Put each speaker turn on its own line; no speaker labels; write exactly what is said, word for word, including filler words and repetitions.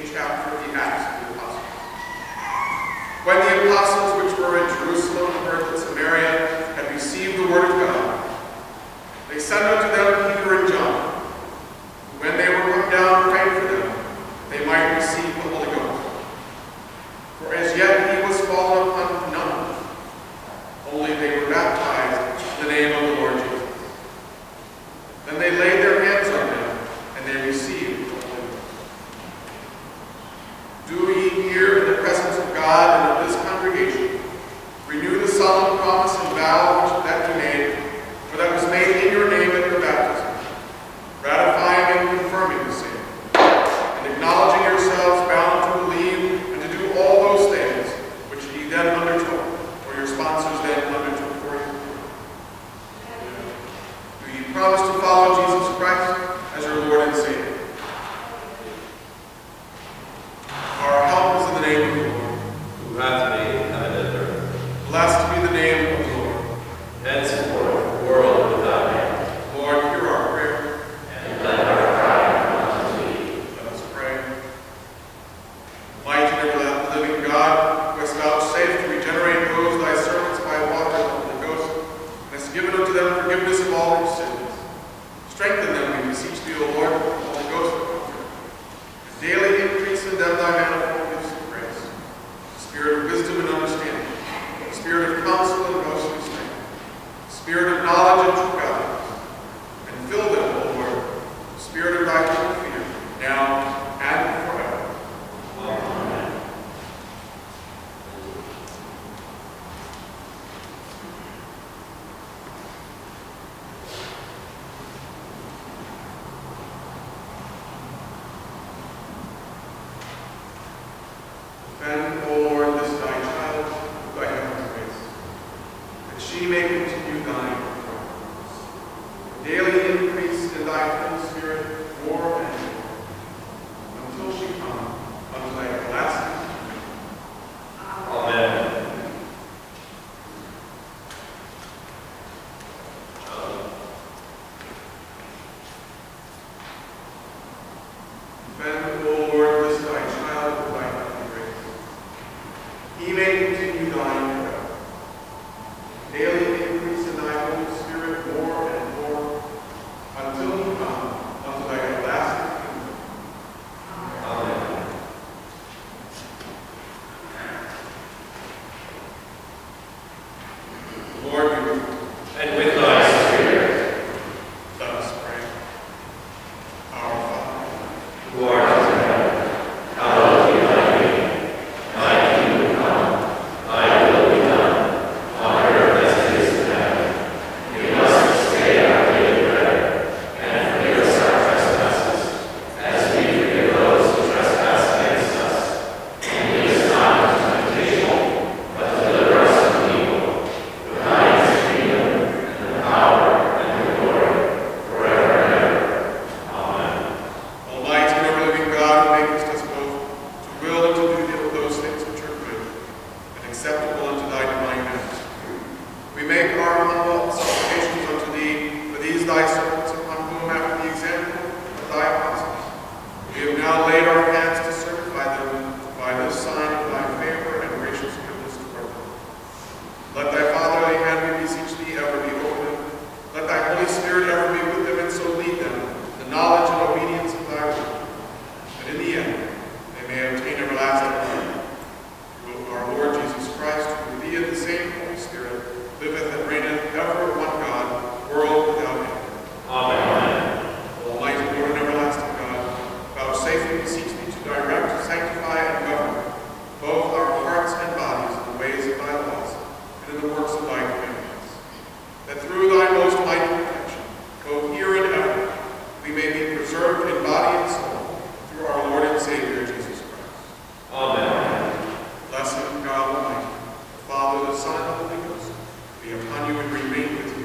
eighteenth chapter of the Acts of the Apostles. When the apostles which were in Jerusalem heard that Samaria had received the word of God, they sent unto them Peter and John. When they were come down, prayed for them, they might receive the Holy Ghost. For as yet he was fallen upon none, only they were baptized in the name of the Lord Jesus. Then they laid their hands on them, and they received the Holy Ghost. Do ye hear in the presence of God and of this congregation renew the solemn promise and vow which that ye made, for that was made in your name at your baptism, ratifying and confirming the same, and acknowledging yourselves bound to believe and to do all those things which ye then undertook, or your sponsors then undertook for you. Do ye promise to follow Jesus Christ as your Lord and Savior? Our help is in the name of the Lord,
who hath made heaven and earth.
Blessed be the name of the Lord.
Henceforth, world without end.
Lord, hear our prayer.
And let our cry come unto thee.
Let us pray. Mighty and ever-living God, who hast vouchsafed to regenerate those thy servants by water of the Holy Ghost, and hast given unto them forgiveness of all their sins. Strengthen them, we beseech thee, O Lord, with the Holy Ghost of comfort. And daily increase in them thy manifold gifts of grace, the spirit of wisdom and understanding, the spirit of counsel and ghostly strength, the spirit of knowledge and true godliness, and fill them, O Lord, with the spirit of thy true fear, now and forever.
Amen.
Defend, O Lord, this thy child with thy heavenly grace, that she may continue thine throne. Daily increase in thy Holy Spirit more and more, until she come unto thy everlasting kingdom.
Amen.
Defend, O Lord, this thy child with thy heavenly grace. He may continue thine forever. Daily increase in thy Holy Spirit more and more, until he come unto thy everlasting kingdom.
Amen.
The Lord be with you.
And with thy spirit,
Let us pray. Our Father,
who art in heaven, hallowed be thy name. Thy kingdom come, thy will be done, on earth as it is in heaven. Give us this day our daily bread, and forgive us our trespasses, as we forgive those who trespass against us. And lead us not into temptation, but deliver us from evil. For thine is the kingdom, and the power, and the glory, forever and ever. Amen.
Almighty and ever-living God, who makest us both to will and to do those things which are good and acceptable unto thy divine hands, we make our humble supplications unto thee for these thy servants, upon whom, after the example of thy apostles, we have now laid our hands to certify them by this sign of thy favor and gracious goodness toward them. Let thy fatherly hand, we beseech thee, ever be over them. Let thy Holy Spirit ever be with them, and so lead them in the knowledge and obedience of thy word, that in the end they may obtain everlasting life. Through our Lord Jesus Christ, who with thee in the same Holy Spirit liveth and reigneth ever one God, world without end.
Amen.
Almighty Lord and everlasting God, vouchsafe, we beseech thee, to direct, sanctify, and govern both our hearts and bodies in the ways of thy laws and in the works of thy commandments, that through thy most mighty protection, both here and ever, we may be preserved in body and soul through our Lord and Savior, Jesus Christ.
Amen.
Blessed God Almighty, the Father, the Son, and the Holy Ghost, be upon you and remain with you